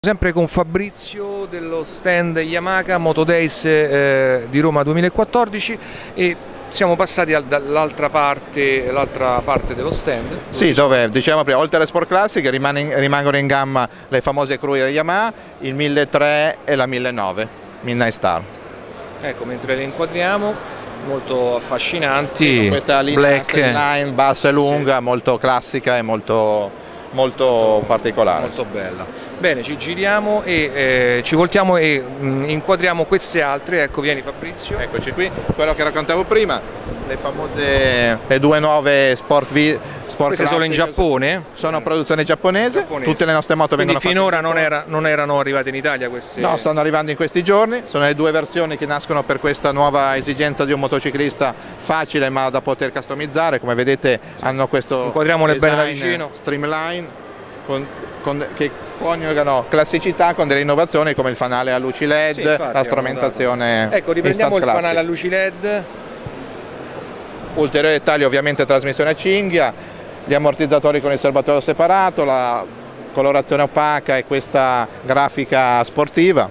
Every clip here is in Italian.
Sempre con Fabrizio dello stand Yamaha Moto Days di Roma 2014 e siamo passati dall'altra parte dello stand. Sì, dove diciamo prima, oltre alle Sport Classic rimangono in gamma le famose Cruiser Yamaha, il 1300 e la 1009 Midnight Star. Ecco, mentre le inquadriamo, molto affascinanti, con questa linea black line bassa e lunga, sì, molto classica e molto particolare. Molto bella. Bene, ci giriamo e ci voltiamo e inquadriamo queste altre. Ecco, vieni Fabrizio. Eccoci qui, quello che raccontavo prima, le famose, le due nuove Sport queste sono in Giappone? Sono produzione giapponese, tutte le nostre moto vengono fatte. Finora non erano arrivate in Italia queste? No, stanno arrivando in questi giorni, sono le due versioni che nascono per questa nuova esigenza di un motociclista facile ma da poter customizzare. Come vedete hanno questo inquadriamole bene da vicino, streamline che coniugano classicità con delle innovazioni come il fanale a luci LED, sì, infatti, la strumentazione. Ecco, riprendiamo il fanale a luci LED. Ulteriori dettagli, ovviamente trasmissione a cinghia, gli ammortizzatori con il serbatoio separato, la colorazione opaca e questa grafica sportiva.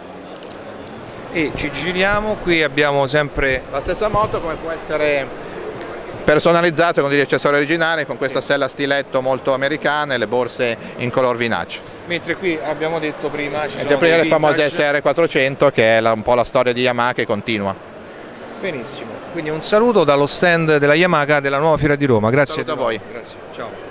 E ci giriamo, qui abbiamo sempre la stessa moto, come può essere personalizzata con degli accessori originali, con questa sella stiletto molto americana e le borse in color vinaccio. Mentre qui abbiamo detto prima ci sono le famose SR400, che è un po' la storia di Yamaha che continua. Benissimo, quindi un saluto dallo stand della Yamaha della nuova fiera di Roma. Grazie a voi. Grazie. Ciao.